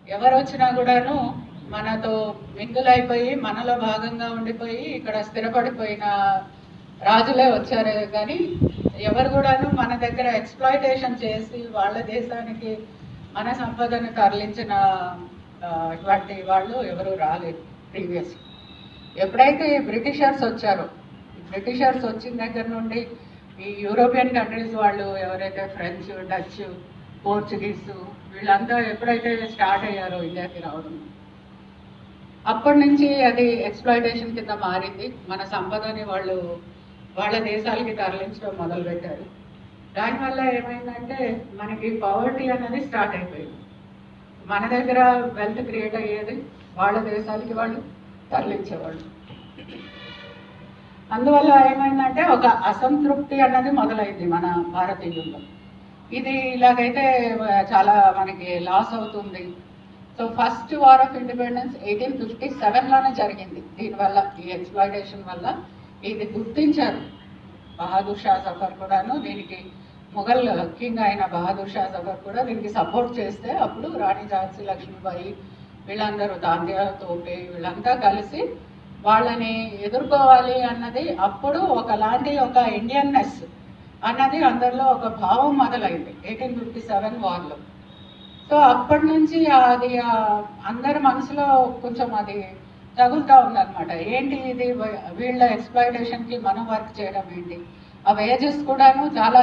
ఎవరు వచ్చినా కూడాను మనతో మింగిల్ అయిపోయి మనలో భాగంగా ఉండిపోయి ఇక్కడ స్థిరపడిపోయిన రాజులే వచ్చారే కానీ ఎవరు కూడాను మన దగ్గర ఎక్స్‌ప్లాయిటేషన్ చేసి వాళ్ళ దేశానికి మన సంపదను తరలించిన ఇటువంటి వాళ్ళు ఎవరు రాలేదు ప్రీవియస్. ఎప్పుడైతే బ్రిటిషర్స్ వచ్చారో, బ్రిటిషర్స్ వచ్చిన దగ్గర నుండి ఈ యూరోపియన్ కంట్రీస్ వాళ్ళు ఎవరైతే ఫ్రెంచ్, డచ్, పోర్చుగీస్ వీళ్ళంతా ఎప్పుడైతే స్టార్ట్ అయ్యారో ఇండియాకి రావడం, అప్పటి నుంచి అది ఎక్స్‌ప్లాయిటేషన్ కింద మారింది. మన సంపదని వాళ్ళు వాళ్ళ దేశాలకి తరలించడం మొదలుపెట్టారు. దానివల్ల ఏమైందంటే మనకి పవర్టీ అనేది స్టార్ట్ అయిపోయింది. మన దగ్గర వెల్త్ క్రియేట్ అయ్యేది, వాళ్ళ దేశాలకి వాళ్ళు తరలించేవాళ్ళు. అందువల్ల ఏమైందంటే ఒక అసంతృప్తి అన్నది మొదలైంది మన భారతీయుల్లో. ఇది ఇలాగైతే చాలా మనకి లాస్ అవుతుంది. So first war of independence 1857లోనే జరిగింది. దీనివల్ల ఈ ఎక్స్‌ప్లాయిటేషన్ వల్ల ఇది గుర్తించారు. బహదూర్ షా జఫర్ కూడాను దీనికి, మొఘల్ కింగ్ అయిన బహదూర్ షా జఫర్ కూడా దీనికి సపోర్ట్ చేస్తే అప్పుడు రాణి ఝాన్సీ లక్ష్మీబాయి వీళ్ళందరూ, తాంత్యా తోపే వీళ్ళంతా కలిసి వాళ్ళని ఎదుర్కోవాలి అన్నది అప్పుడు ఒకలాంటి ఒక ఇండియన్నెస్ అన్నది అందరిలో ఒక భావం మొదలైంది 1857 వార్లో. సో అప్పటి నుంచి అది అందరి మనసులో కొంచెం అది తగులుతూ ఉందన్నమాట. ఏంటి ఇది, వీళ్ళ ఎక్స్‌ప్లాయిటేషన్కి మనం వర్క్ చేయడం ఏంటి, ఆ వేజెస్ కూడాను చాలా